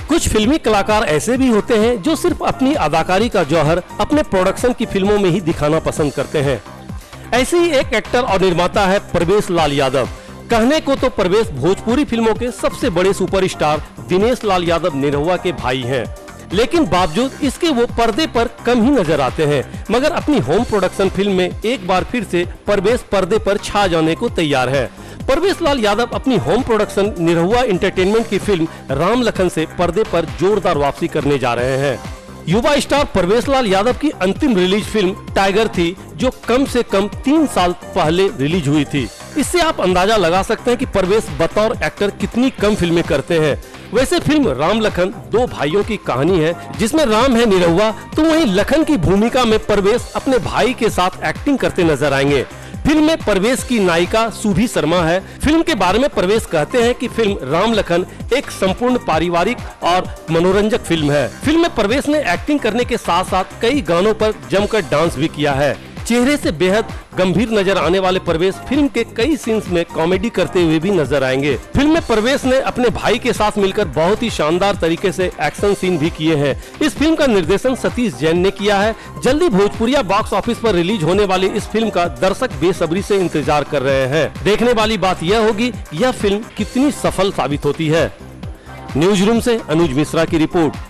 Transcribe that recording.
कुछ फिल्मी कलाकार ऐसे भी होते हैं जो सिर्फ अपनी अदाकारी का जौहर अपने प्रोडक्शन की फिल्मों में ही दिखाना पसंद करते हैं। ऐसे ही एक एक्टर और निर्माता है परवेश लाल यादव। कहने को तो परवेश भोजपुरी फिल्मों के सबसे बड़े सुपरस्टार दिनेश लाल यादव निरहुआ के भाई हैं, लेकिन बावजूद इसके वो पर्दे पर कम ही नजर आते हैं। मगर अपनी होम प्रोडक्शन फिल्म में एक बार फिर से परवेश पर्दे पर छा जाने को तैयार है। परवेश लाल यादव अपनी होम प्रोडक्शन निरहुआ एंटरटेनमेंट की फिल्म राम लखन से पर्दे पर जोरदार वापसी करने जा रहे हैं। युवा स्टार परवेश लाल यादव की अंतिम रिलीज फिल्म टाइगर थी, जो कम से कम 3 साल पहले रिलीज हुई थी। इससे आप अंदाजा लगा सकते हैं कि परवेश बतौर एक्टर कितनी कम फिल्में करते हैं। वैसे फिल्म राम लखन 2 भाइयों की कहानी है, जिसमें राम है निरहुआ तो वहीं लखन की भूमिका में परवेश अपने भाई के साथ एक्टिंग करते नजर आएंगे। फिल्म में परवेश की नायिका सुभी शर्मा है। फिल्म के बारे में परवेश कहते हैं कि फिल्म राम लखन एक संपूर्ण पारिवारिक और मनोरंजक फिल्म है। फिल्म में परवेश ने एक्टिंग करने के साथ साथ कई गानों पर जमकर डांस भी किया है। चेहरे से बेहद गंभीर नजर आने वाले परवेश फिल्म के कई सीन्स में कॉमेडी करते हुए भी नजर आएंगे। फिल्म में परवेश ने अपने भाई के साथ मिलकर बहुत ही शानदार तरीके से एक्शन सीन भी किए हैं। इस फिल्म का निर्देशन सतीश जैन ने किया है। जल्दी भोजपुरिया बॉक्स ऑफिस पर रिलीज होने वाली इस फिल्म का दर्शक बेसब्री से इंतजार कर रहे हैं। देखने वाली बात यह होगी यह फिल्म कितनी सफल साबित होती है। न्यूज रूम से अनुज मिश्रा की रिपोर्ट।